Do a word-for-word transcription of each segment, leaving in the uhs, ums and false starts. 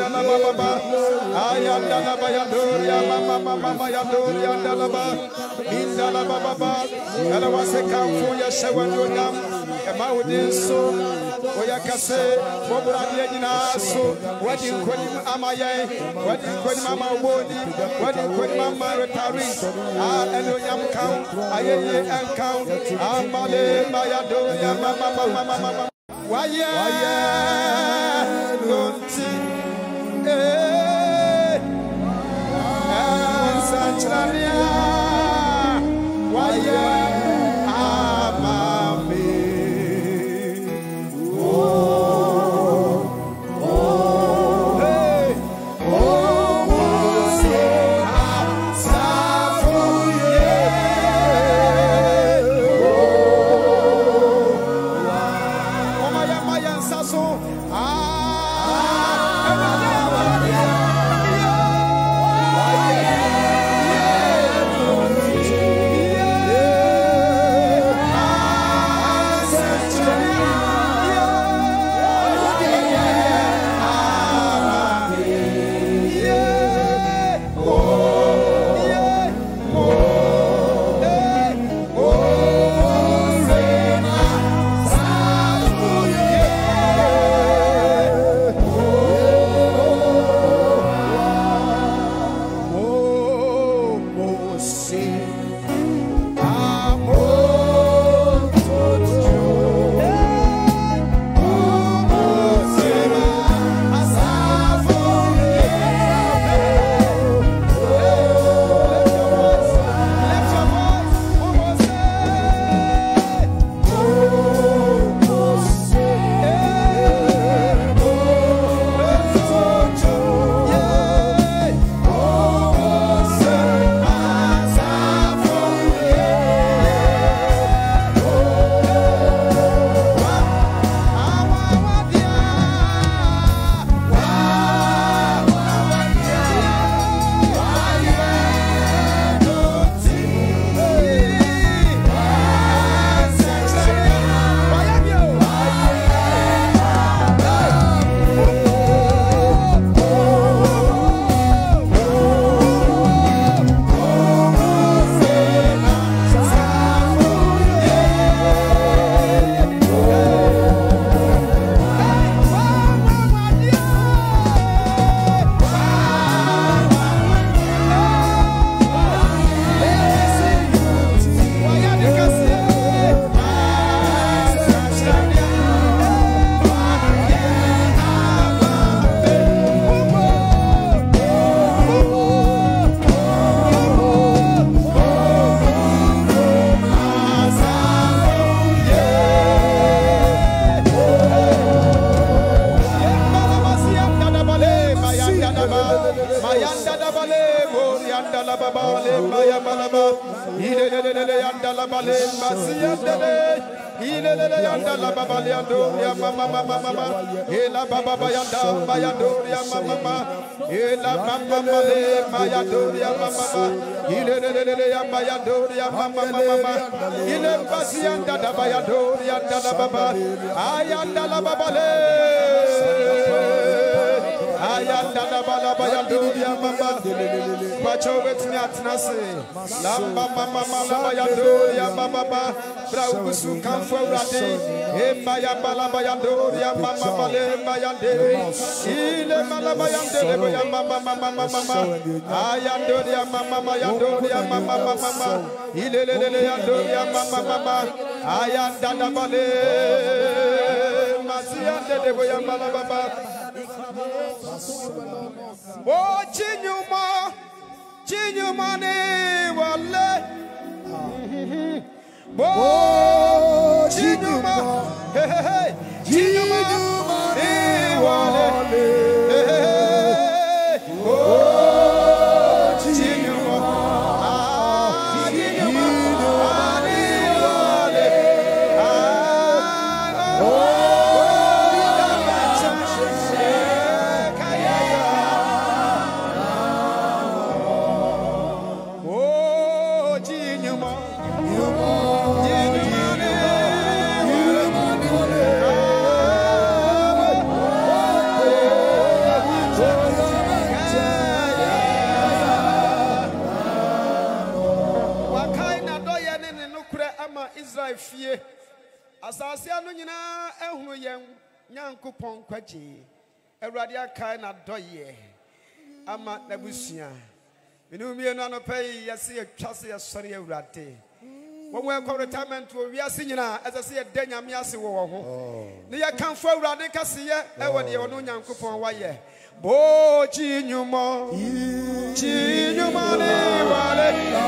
Ayandala Baba, Ayandala Bayadoria, Mama Mama Yadoria, Dalaba, Indala Baba, and I was a count for your Shawandam, and Maudin so, Oyakase, Bobradiana, so, what you call him Amaya, what you call Mama Wodi, what you call Mama Retari, Ah, and Oyam count, Aye and count, Amale, Bayadoria, Mama Mama Mama. Why, yeah, don't eh, and Sanchania, why, yeah, Amame, oh, oh, hey, oh, Chinyuma, Chinyuma ne wale. Oh, Chinyuma, hey hey hey, Chinyuma ne wale. Hey hey hey, oh, Chinyuma, ah, Chinyuma ne wale. Ah, oh. ye asase anu nyina ehunu yen nyankopon kwaje Awurade akai na doye ama nabusua menu mienu anopai yesi atwase yesori Awurade when we come retirement to we are singing as I say a day nyame ase wo ho ne ye kanfo Awurade kase ye e wo de ono nyankopon wa ye bo chinyumo chinyumo ne wale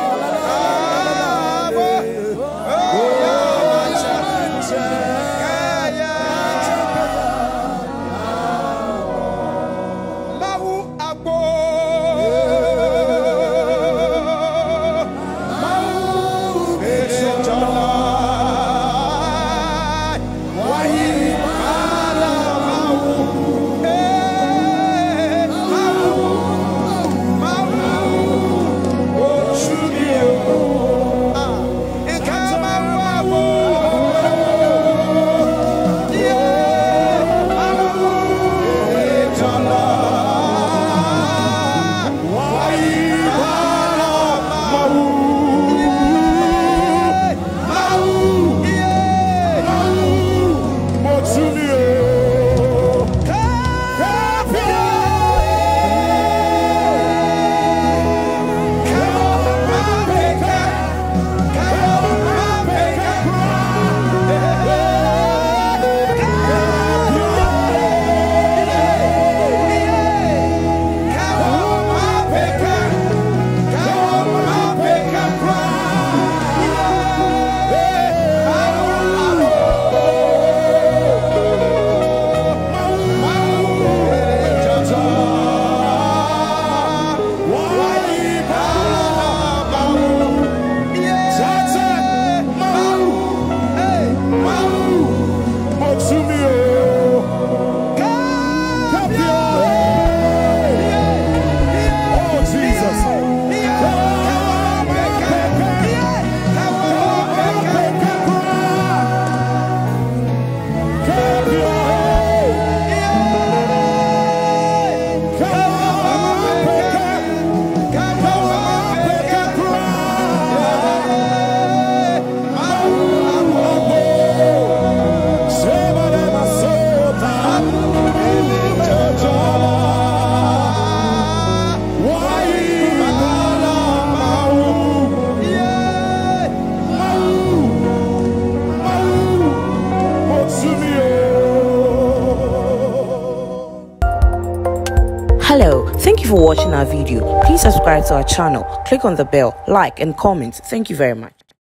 Hello, thank you for watching our video. Please subscribe to our channel, click on the bell, like and comment. Thank you very much.